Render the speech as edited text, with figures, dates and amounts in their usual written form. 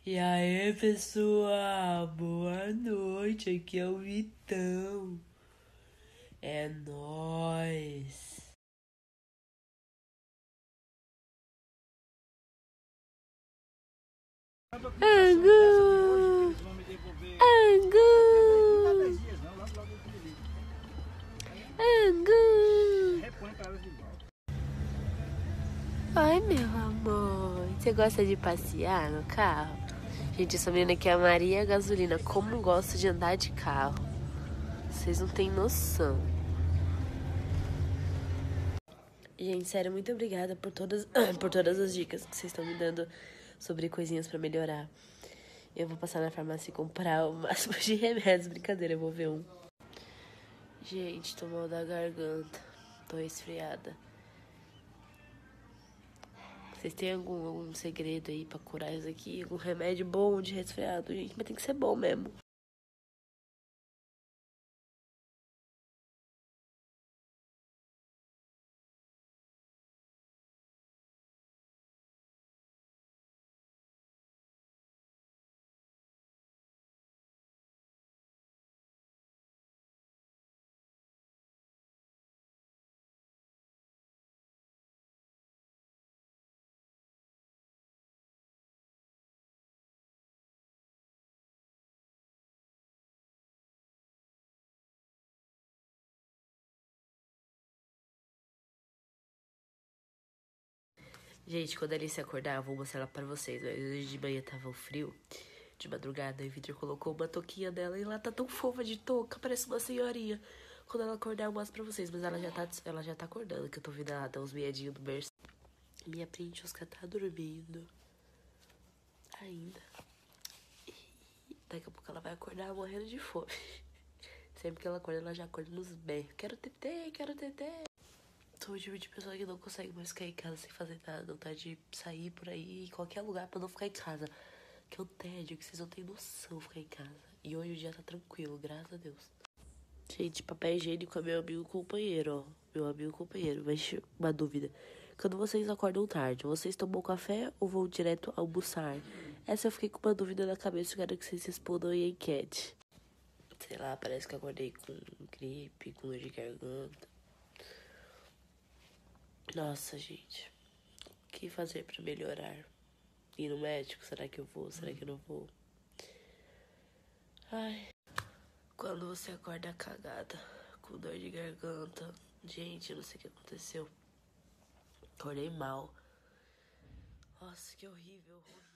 E aí, pessoal, boa noite, aqui é o Vitão. É nóis. Angu! Angu! Angu! Oi, meu amor. Você gosta de passear no carro? Gente, essa menina aqui é a Maria Gasolina. Como gosta de andar de carro. Vocês não têm noção. Gente, sério, muito obrigada por todas as dicas que vocês estão me dando sobre coisinhas pra melhorar. Eu vou passar na farmácia e comprar o máximo de remédios. Brincadeira, eu vou ver um. Gente, tô mal da garganta. Tô resfriada. Vocês têm algum segredo aí pra curar isso aqui? Algum remédio bom de resfriado, gente? Mas tem que ser bom mesmo. Gente, quando a Alice acordar, eu vou mostrar ela pra vocês. Mas hoje de manhã tava um frio. De madrugada, e o Victor colocou uma touquinha dela e ela tá tão fofa de touca, parece uma senhorinha. Quando ela acordar, eu mostro pra vocês. Mas ela já tá acordando, que eu tô vendo ela dar uns miedinhos no berço. Minha Princesca tá dormindo. Ainda. E daqui a pouco ela vai acordar morrendo de fome. Sempre que ela acorda, ela já acorda nos berros. Quero tetê, quero tetê. Sou o tipo de pessoa que não consegue mais ficar em casa sem fazer nada. Não tá de sair por aí, em qualquer lugar pra não ficar em casa. Que é um tédio, que vocês não têm noção ficar em casa. E hoje o dia tá tranquilo, graças a Deus. Gente, papel higiênico é meu amigo companheiro, ó. Meu amigo companheiro. Mas uma dúvida. Quando vocês acordam tarde, vocês tomam café ou vão direto almoçar? Essa eu fiquei com uma dúvida na cabeça. Eu quero que vocês respondam em enquete. Sei lá, parece que eu acordei com gripe, com dor de garganta. Nossa, gente. O que fazer pra melhorar? Ir no médico? Será que eu vou? Será que eu não vou? Ai. Quando você acorda cagada, com dor de garganta. Gente, eu não sei o que aconteceu. Acordei mal. Nossa, que horrível.